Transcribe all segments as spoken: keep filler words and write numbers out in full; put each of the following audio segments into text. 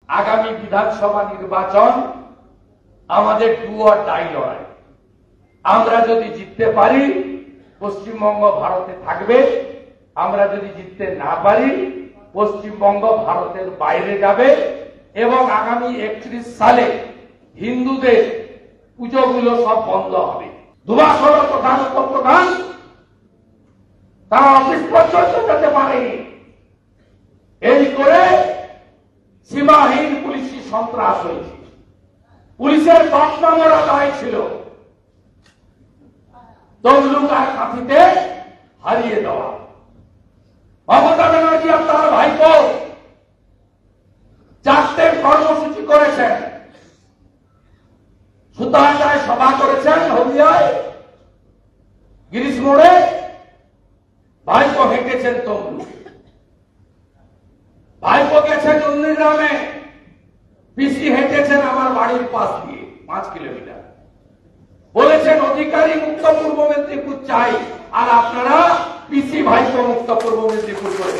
আগামী বিধানসভা নির্বাচন আমাদের ডু অর ডাই লড়াই। আমরা যদি জিততে পারি পশ্চিমবঙ্গ ভারতে থাকবে, আমরা যদি জিততে না পারি পশ্চিমবঙ্গ ভারতের বাইরে যাবে এবং আগামী একত্রিশ সালে হিন্দুদের পুজোগুলো সব বন্ধ হবে। দুমাস হল প্রধান উপপ্রধান তারা অফিস পর্যন্ত যেতে পারেনি। এই করে সীমাহীন পুলিশি সন্ত্রাস হয়েছে। পুলিশের দশ নম্বর দায় ছিল তমলুক আর কাঁথিতে হারিয়ে দেওয়া। মমতা ব্যানার্জি আর তার ভাইপো চারটে কর্মসূচি করেছেন। সুতাহাটায় সভা করেছেন হলদিয়ায়, গিরিশ মোড়ে, ভাইপো হেঁটেছেন তমলুক, ভাইপো গেছেন নন্দীগ্রামে, পিসি হেঁটেছেন আমার বাড়ির পাশ দিয়ে পাঁচ কিলোমিটার। বলেছেন অধিকারী মুক্ত পূর্ব মেদিনীপুর চাই, আর আপনারা পিসি ভাইপো মুক্ত পূর্ব মেদিনীপুর করে।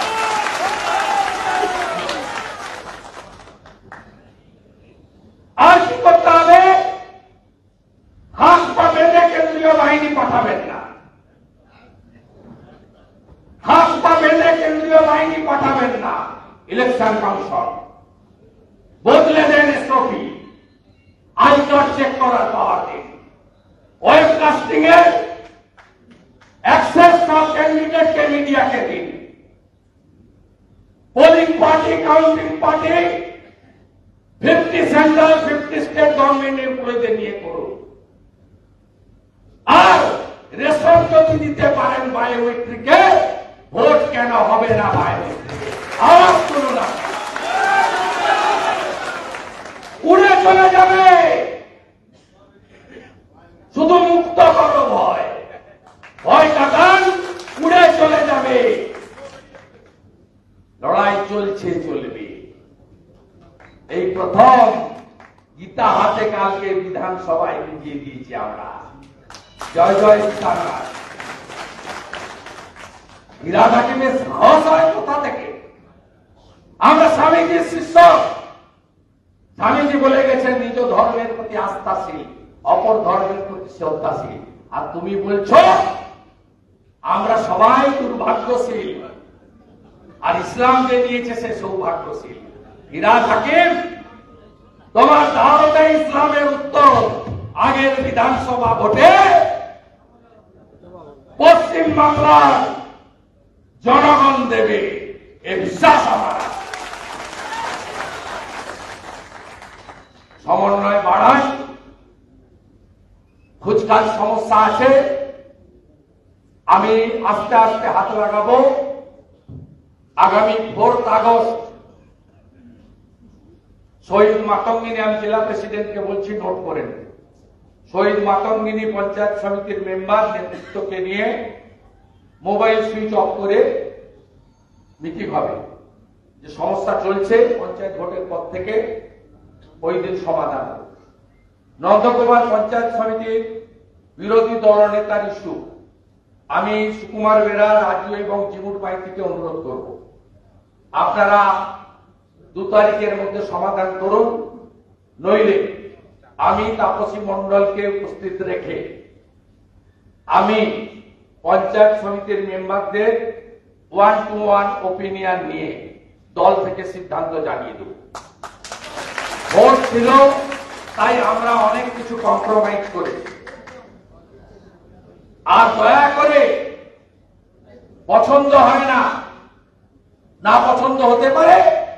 আর কি করতে হবে? হাত পা বেঁধে কেন্দ্রীয় বাহিনী পাঠাবেন না, হাত পা বেঁধে কেন্দ্রীয় বাহিনী পাঠাবেন না। ইলেকশন কমিশন বদলে দেন এসওপি, আইকার চেক করার পাওয়ার দিন, ওয়েবকাস্টিং এর অ্যাক্সেস সব ক্যান্ডিডেটকে মিডিয়াকে দিন, polling party counting party fifty central fifty state government এমপ্লয়ীদের নিয়ে করুন। আর রেশন যদি দিতে পারেন বায়োমেট্রিকে, ভোট কেন হবে না বায়োমেট্রিক? আওয়াজ করুন না, উড়ে চলে যাবে। শুধু মুক্ত করো ভয়, ভয় কাটান, উড়ে চলে যাবে। লড়াই চলছে, চলবে। এই প্রথম গীতা হাতে কালকে বিধানসভায় বুঝিয়ে দিয়েছি আমরা। জয় জয় সীতারাম। বিরাট হাকিমের সাহস হয় কোথা থেকে? আমরা স্বামীজির শিষ্য। স্বামীজি বলে গেছেন নিজ ধর্মের প্রতি আস্থাশীল, অপর ধর্মের প্রতি শ্রদ্ধাশীল। আর তুমি বলছো আমরা সবাই দুর্ভাগ্যশীল, আর ইসলাম যে নিয়েছে সে সৌভাগ্যশীল। বিরাট হাকিম, তোমার দাওয়াতে ইসলামের উত্তর আগের বিধানসভা ভোটে পশ্চিম বাংলার জনগণ দেবে, এ বিশ্বাস আমার। সমন্বয় বাড়াই, খুচকার সমস্যা আছে, আমি আস্তে আস্তে হাত লাগাবো। আগামী ফোর্থ আগস্ট শহীদ মাতঙ্গিনী, আমি জেলা প্রেসিডেন্টকে বলছি নোট করেন, শহীদ মাতঙ্গিনী পঞ্চায়েত সমিতির মেম্বার নেতৃত্বকে নিয়ে মোবাইল সুইচ অফ করে মিটিং হবে। যে সমস্যা চলছে পঞ্চায়েত ভোটের পর থেকে ওই দিন সমাধান হবে। নন্দকুমার পঞ্চায়েত সমিতির বিরোধী দল নেতার ইস্যু আমি সুকুমার বেরা, রাজু এবং জিমুর মাইতিকে অনুরোধ করব, আপনারা দু তারিখের মধ্যে সমাধান করুন, নইলে আমি তাপসী মন্ডলকে উপস্থিত রেখে আমি পঞ্চায়েত সমিতির মেম্বারদের ওয়ান টু ওয়ান ওপিনিয়ন নিয়ে দল থেকে সিদ্ধান্ত জানিয়ে দেব। ভোট ছিল তাই আমরা অনেক কিছু কম্প্রোমাইজ করেছি। আর দয়া করে পছন্দ হয় না, না পছন্দ হতে পারে,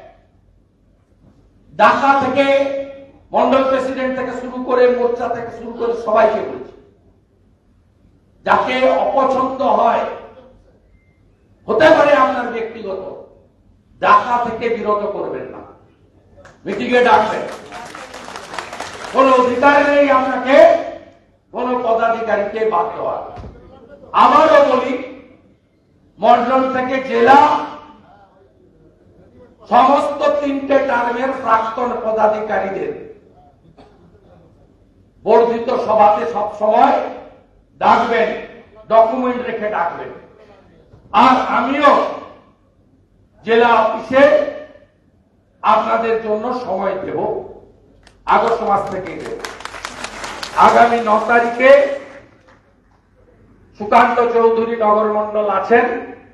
ঢাকা থেকে মন্ডল প্রেসিডেন্ট থেকে শুরু করে মোর্চা থেকে শুরু করে সবাইকে বলছি, যাকে অপছন্দ হয়, হতে পারে আপনার ব্যক্তিগত, ঢাকা থেকে বিরত করবেন না, মিটিংয়ে ডাকবেন। কোন অধিকার নেই আপনাকে কোন পদাধিকারীকে বাদ দেওয়ার। আমারও বলি, মন্ডল থেকে জেলা সমস্ত তিনটে টার্মের প্রাক্তন পদাধিকারীদের বর্ধিত সভাতে সব সময় ডাকবেন, ডকুমেন্ট রেখে ডাকবেন। আর আমিও জেলা অফিসে আপনাদের জন্য সময় দেব, আগস্ট মাস থেকেই দেব। আগামী ন তারিখে সুকান্ত চৌধুরী নগরমন্ডল আছেন,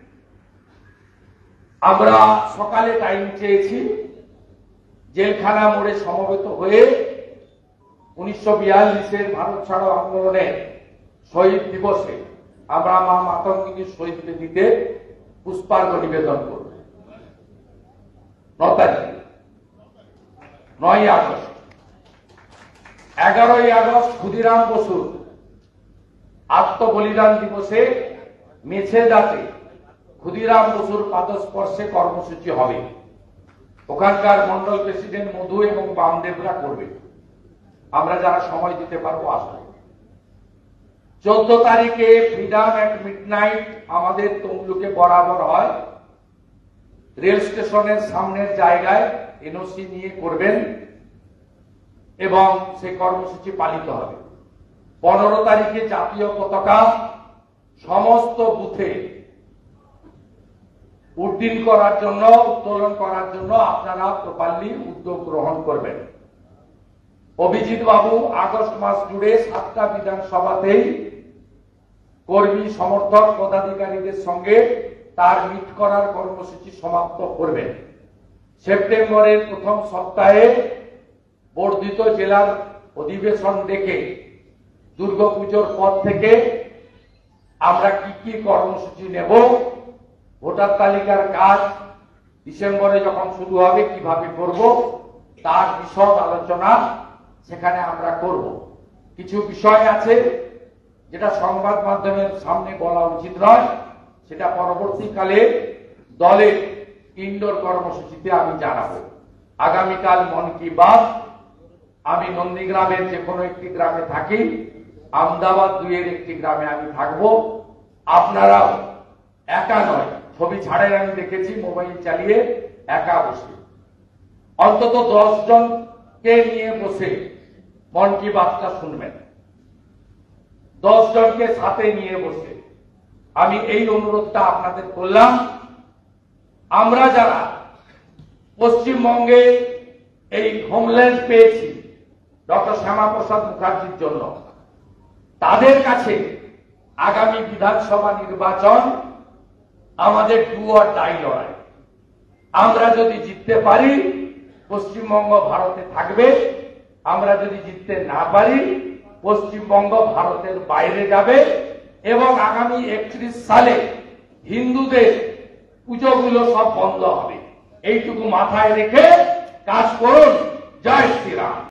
আমরা সকালে টাইম চেয়েছি, জেলখানা মোড়ে সমবেত হয়ে উনিশশো বিয়াল্লিশের ভারত ছাড়ো আন্দোলনের শহীদ দিবসে আমরা মা মাতঙ্গিনীর শহীদ বেদিতে পুষ্পার্ঘ্য নিবেদন করব। ন তারিখ নয় আগস্ট এগারোই আগস্ট ক্ষুদিরাম বসুর আত্মবলিদান দিবসে মেছেদাতে ক্ষুদিরাম বসুর পাদস্পর্শে কর্মসূচি হবে। ওখানকার মন্ডল প্রেসিডেন্ট মধু এবং বামদেবরা করবে, আমরা যারা সময় দিতে পারবো আসবো। চোদ্দ তারিখে ফ্রিডম অ্যাট মিডনাইট আমাদের তমলুকে বরাবর হয়, রেল স্টেশনের সামনের জায়গায় এনওসি নিয়ে করবেন এবং সেই কর্মসূচি পালিত হবে। পনেরো তারিখে জাতীয় পতাকা সমস্ত বুথে উড্ডীন করার জন্য, উত্তোলন করার জন্য আপনারা প্রপারলি উদ্যোগ গ্রহণ করবেন। অভিজিৎ বাবু আগস্ট মাস জুড়ে সাতটা বিধানসভাতেই কর্মী সমর্থক পদাধিকারীদের সঙ্গে তার মিট করার কর্মসূচি সমাপ্ত করবেন। সেপ্টেম্বরের প্রথম সপ্তাহে বর্ধিত জেলার অধিবেশন ডেকে দুর্গাপুজোর পর থেকে আমরা কি কি কর্মসূচি নেব, ভোটার তালিকার কাজ ডিসেম্বরে যখন শুরু হবে কিভাবে করব তার বিশদ আলোচনা সেখানে আমরা করব। কিছু বিষয় আছে যেটা সংবাদ মাধ্যমের সামনে বলা উচিত নয়, সেটা পরবর্তীকালে দলের ইনডোর কর্মসূচিতে আমি জানাবো। আগামীকাল মন কি বাত, আমি নন্দীগ্রামের যে কোনো একটি গ্রামে থাকি, আহমেদাবাদ দুইয়ের একটি গ্রামে আমি থাকব। আপনারাও একা নয়, ছবি ছাড়ের আমি দেখেছি মোবাইল চালিয়ে একা বসে অন্তত দশ জনকে নিয়ে বসে মন কি বাতটা শুনবেন, দশ জনকে সাথে নিয়ে বসে। আমি এই অনুরোধটা আপনাদের করলাম। আমরা যারা পশ্চিমবঙ্গে এই হোমল্যান্ড পেয়েছি ডক্টর শ্যামাপ্রসাদ মুখার্জির জন্য, তাদের কাছে আগামী বিধানসভা নির্বাচন আমাদের ডু অর ডাই লড়াই। আমরা যদি জিততে পারি পশ্চিমবঙ্গ ভারতে থাকবে, আমরা যদি জিততে না পারি পশ্চিমবঙ্গ ভারতের বাইরে যাবে এবং আগামী একত্রিশ সালে হিন্দুদের পুজোগুলো সব বন্ধ হবে। এইটুকু মাথায় রেখে কাজ করুন। জয়